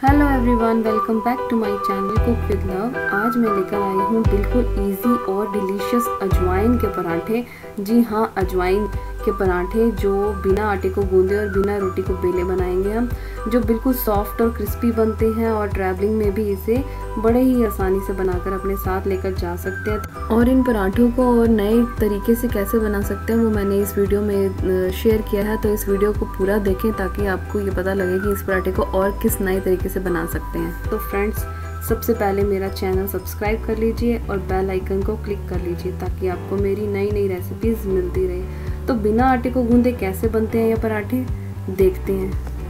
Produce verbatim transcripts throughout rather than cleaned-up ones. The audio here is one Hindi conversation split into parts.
Hello everyone, welcome back to my channel cook with love. आज मैं लेकर आई हूँ बिल्कुल इजी और डिलीशियस अजवाइन के पराठे। जी हाँ, अजवाइन के पराठे जो बिना आटे को गूंदे और बिना रोटी को बेले बनाएंगे हम, जो बिल्कुल सॉफ्ट और क्रिस्पी बनते हैं और ट्रैवलिंग में भी इसे बड़े ही आसानी से बनाकर अपने साथ लेकर जा सकते हैं। और इन पराठों को और नए तरीके से कैसे बना सकते हैं वो मैंने इस वीडियो में शेयर किया है, तो इस वीडियो को पूरा देखें ताकि आपको ये पता लगे कि इस पराठे को और किस नए तरीके से बना सकते हैं। तो फ्रेंड्स, सबसे पहले मेरा चैनल सब्सक्राइब कर लीजिए और बेल आइकन को क्लिक कर लीजिए ताकि आपको मेरी नई नई रेसिपीज़ मिलती रहे। तो बिना आटे को गूंदे कैसे बनते हैं ये पराठे, देखते हैं।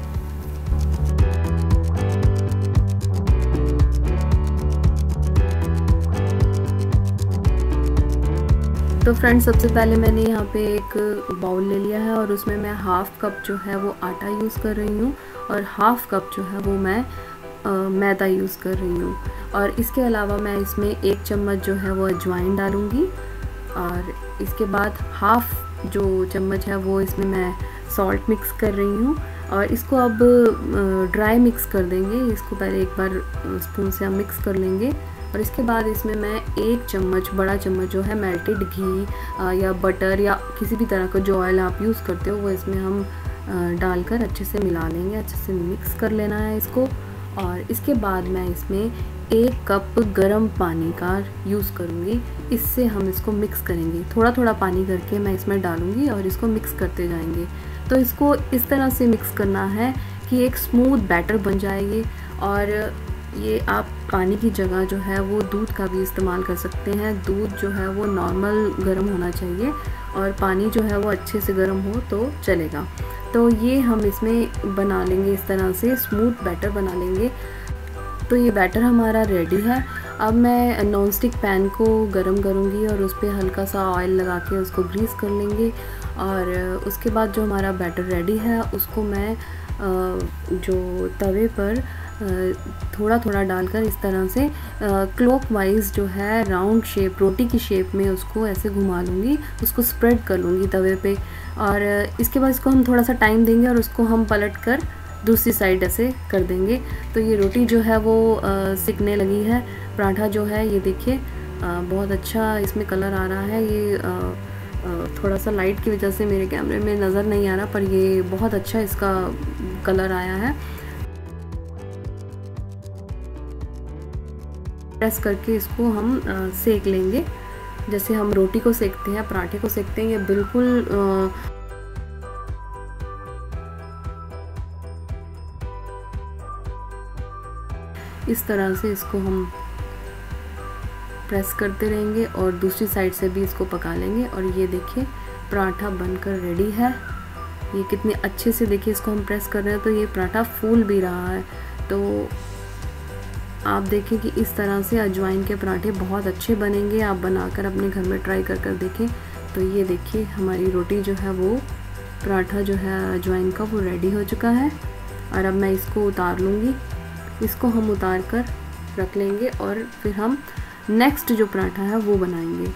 तो फ्रेंड्स, सबसे पहले मैंने यहाँ पे एक बाउल ले लिया है और उसमें मैं हाफ़ कप जो है वो आटा यूज़ कर रही हूँ और हाफ़ कप जो है वो मैं आ, मैदा यूज़ कर रही हूँ। और इसके अलावा मैं इसमें एक चम्मच जो है वो अजवाइन डालूँगी और इसके बाद हाफ़ जो चम्मच है वो इसमें मैं सॉल्ट मिक्स कर रही हूँ। और इसको अब ड्राई मिक्स कर देंगे। इसको पहले एक बार स्पून से हम मिक्स कर लेंगे और इसके बाद इसमें मैं एक चम्मच, बड़ा चम्मच जो है मेल्टेड घी या बटर या किसी भी तरह का जो ऑयल आप यूज़ करते हो वो इसमें हम डालकर अच्छे से मिला लेंगे। अच्छे से मिक्स कर लेना है इसको। और इसके बाद मैं इसमें एक कप गरम पानी का यूज़ करूँगी। इससे हम इसको मिक्स करेंगे, थोड़ा थोड़ा पानी करके मैं इसमें डालूँगी और इसको मिक्स करते जाएंगे। तो इसको इस तरह से मिक्स करना है कि एक स्मूथ बैटर बन जाए ये। और ये आप पानी की जगह जो है वो दूध का भी इस्तेमाल कर सकते हैं। दूध जो है वो नॉर्मल गर्म होना चाहिए और पानी जो है वो अच्छे से गर्म हो तो चलेगा। तो ये हम इसमें बना लेंगे, इस तरह से स्मूथ बैटर बना लेंगे। तो ये बैटर हमारा रेडी है। अब मैं नॉन स्टिक पैन को गरम करूँगी और उस पर हल्का सा ऑयल लगा के उसको ग्रीस कर लेंगे। और उसके बाद जो हमारा बैटर रेडी है उसको मैं जो तवे पर थोड़ा थोड़ा डालकर इस तरह से क्लॉकवाइज जो है राउंड शेप, रोटी की शेप में उसको ऐसे घुमा लूँगी, उसको स्प्रेड कर लूँगी तवे पे। और इसके बाद इसको हम थोड़ा सा टाइम देंगे और उसको हम पलट कर दूसरी साइड ऐसे कर देंगे। तो ये रोटी जो है वो आ, सिकने लगी है। पराठा जो है ये देखिए बहुत अच्छा इसमें कलर आ रहा है। ये आ, आ, थोड़ा सा लाइट की वजह से मेरे कैमरे में नज़र नहीं आ रहा, पर ये बहुत अच्छा इसका कलर आया है। प्रेस करके इसको हम आ, सेक लेंगे, जैसे हम रोटी को सेकते हैं, पराठे को सेकते हैं। ये बिल्कुल आ, इस तरह से इसको हम प्रेस करते रहेंगे और दूसरी साइड से भी इसको पका लेंगे। और ये देखिए पराठा बनकर रेडी है। ये कितने अच्छे से, देखिए इसको हम प्रेस कर रहे हैं तो ये पराठा फूल भी रहा है। तो आप देखें कि इस तरह से अजवाइन के पराठे बहुत अच्छे बनेंगे। आप बनाकर अपने घर में ट्राई कर कर देखें। तो ये देखिए हमारी रोटी जो है वो, पराठा जो है अजवाइन का, वो रेडी हो चुका है। और अब मैं इसको उतार लूँगी। इसको हम उतार कर रख लेंगे और फिर हम नेक्स्ट जो पराठा है वो बनाएंगे।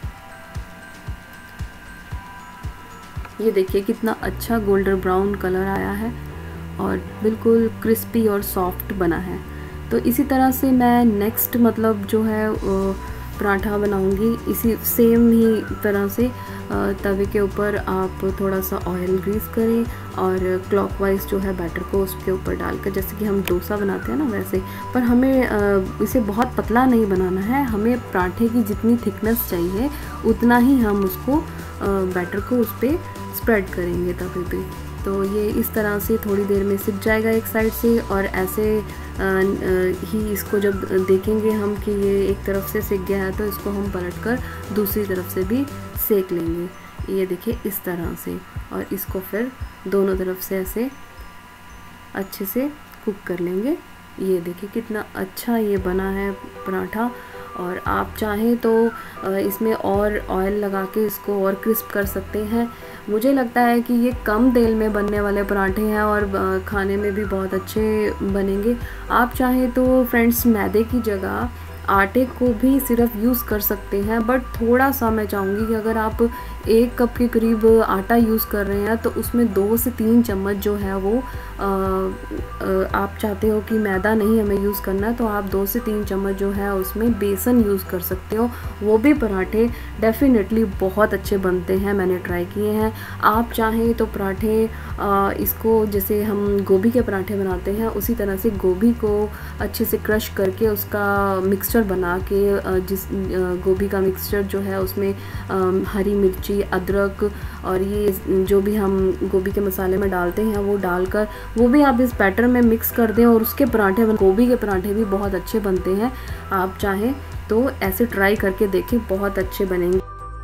ये देखिए कितना अच्छा गोल्डन ब्राउन कलर आया है और बिल्कुल क्रिस्पी और सॉफ्ट बना है। तो इसी तरह से मैं नेक्स्ट मतलब जो है पराठा बनाऊंगी। इसी सेम ही तरह से तवे के ऊपर आप थोड़ा सा ऑयल ग्रीस करें और क्लॉकवाइज जो है बैटर को उसके ऊपर डालकर, जैसे कि हम डोसा बनाते हैं ना वैसे। पर हमें इसे बहुत पतला नहीं बनाना है। हमें पराठे की जितनी थिकनेस चाहिए उतना ही हम उसको बैटर को उस पर स्प्रेड करेंगे तवे पे। तो ये इस तरह से थोड़ी देर में सिक जाएगा एक साइड से। और ऐसे आ, आ, ही इसको जब देखेंगे हम कि ये एक तरफ से सिक गया है तो इसको हम पलटकर दूसरी तरफ से भी सेक लेंगे। ये देखिए इस तरह से। और इसको फिर दोनों तरफ से ऐसे अच्छे से कुक कर लेंगे। ये देखिए कितना अच्छा ये बना है पराठा। और आप चाहें तो इसमें और ऑयल लगा के इसको और क्रिस्प कर सकते हैं। मुझे लगता है कि ये कम तेल में बनने वाले पराठे हैं और खाने में भी बहुत अच्छे बनेंगे। आप चाहें तो फ्रेंड्स मैदे की जगह आटे को भी सिर्फ यूज़ कर सकते हैं, बट थोड़ा सा मैं चाहूँगी कि अगर आप एक कप के करीब आटा यूज़ कर रहे हैं तो उसमें दो से तीन चम्मच जो है वो आप चाहते हो कि मैदा नहीं हमें यूज़ करना, तो आप दो से तीन चम्मच जो है उसमें बेसन यूज़ कर सकते हो। वो भी पराठे डेफिनेटली बहुत अच्छे बनते हैं, मैंने ट्राई किए हैं। आप चाहें तो पराठे इसको जैसे हम गोभी के पराठे बनाते हैं उसी तरह से गोभी को अच्छे से क्रश करके उसका मिक्सचर बना के, जिस गोभी का मिक्सचर जो है उसमें हरी मिर्ची, अदरक और ये जो भी हम गोभी के मसाले में डालते हैं वो डालकर वो भी आप इस बैटर में मिक्स कर दें और उसके पराठे, गोभी के पराठे भी बहुत अच्छे बनते हैं। आप चाहें तो ऐसे ट्राई करके देखें, बहुत अच्छे बनेंगे।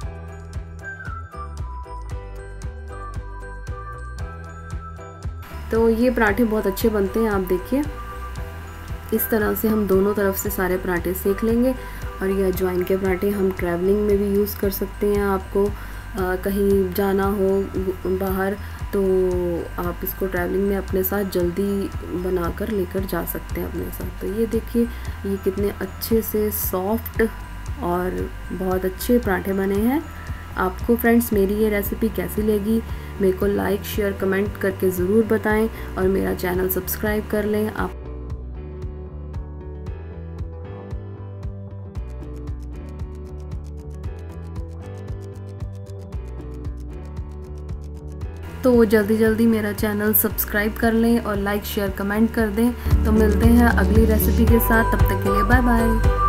तो ये पराठे बहुत अच्छे बनते हैं। आप देखिए इस तरह से हम दोनों तरफ से सारे पराठे सेक लेंगे। और ये अजवाइन के पराठे हम ट्रैवलिंग में भी यूज़ कर सकते हैं। आपको आ, कहीं जाना हो बाहर तो आप इसको ट्रैवलिंग में अपने साथ जल्दी बनाकर लेकर जा सकते हैं अपने साथ। तो ये देखिए ये कितने अच्छे से सॉफ्ट और बहुत अच्छे पराठे बने हैं। आपको फ्रेंड्स मेरी ये रेसिपी कैसी लगी मेरे को लाइक, शेयर, कमेंट करके ज़रूर बताएं और मेरा चैनल सब्सक्राइब कर लें। आप तो जल्दी जल्दी मेरा चैनल सब्सक्राइब कर लें और लाइक, शेयर, कमेंट कर दें। तो मिलते हैं अगली रेसिपी के साथ, तब तक के लिए बाय बाय।